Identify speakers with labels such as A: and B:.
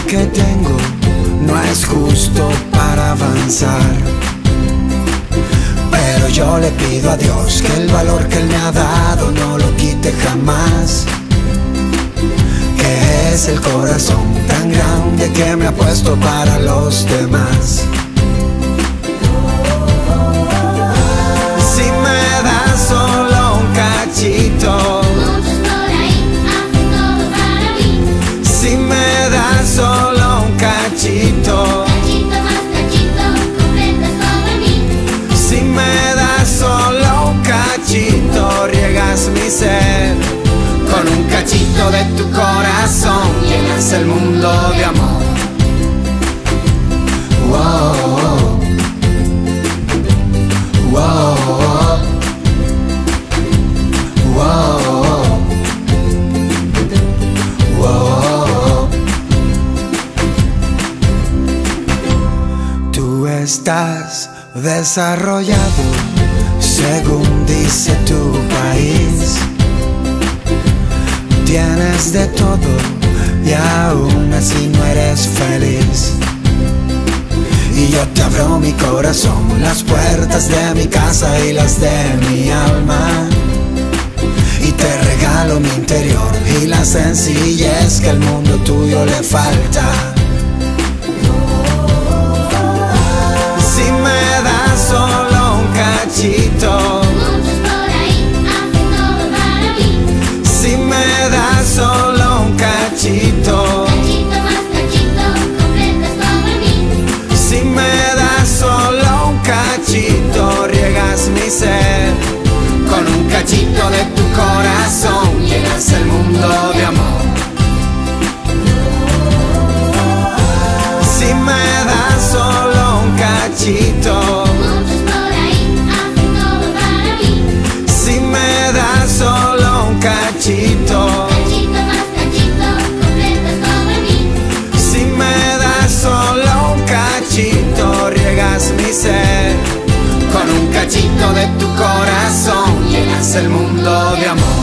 A: que tengo no es justo para avanzar, pero yo le pido a Dios que el valor que Él me ha dado no lo quite jamás, que es el corazón tan grande que me ha puesto para los demás. Si me das solo un cachito,
B: muchos por ahí hacen todo para mí.
A: si me das solo un cachito,
B: Cachito más cachito, completas todo en mí.
A: si me das solo un cachito, riegas mi ser. Con un cachito de tu corazón llenas el mundo de amor. Wow, wow, wow, wow. Tú estás desarrollado según dice tu país. Tienes de todo y aún así no eres feliz. Y yo te abro mi corazón, las puertas de mi casa y las de mi alma, y te regalo mi interior y la sencillez que al mundo tuyo le falta. Si me das solo un cachito,
B: Muchos por ahí hacen todo para mí.
A: si me das solo un cachito,
B: Cachito más cachito, completas todo en mí.
A: si me das solo un cachito, riegas mi ser. Con un cachito de tu corazón llenas el mundo de amor. Si me das solo un cachito,
B: Muchos por ahí hacen todo para mí.
A: si me das solo un cachito,
B: Cachito más cachito, completas todo en mí.
A: si me das solo un cachito, riegas mi ser. Con un cachito de tu corazón llenas el mundo de amor.